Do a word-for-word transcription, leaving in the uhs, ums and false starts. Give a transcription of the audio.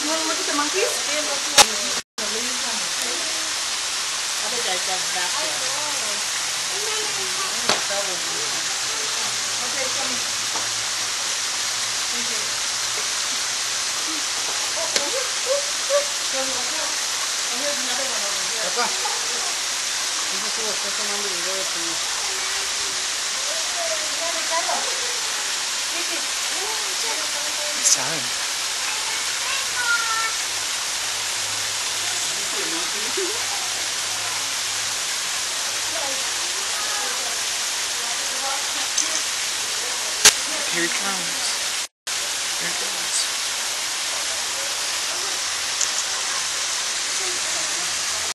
You want to look at the monkeys? Yeah, look at the leaves on the tree. I think I got back there. Okay, come on. Thank you. Oh, oh, oh, oh. Oh, here's another one over here. Papá, ese solo está tomando video de tu... Saben. Here he comes. Here he comes.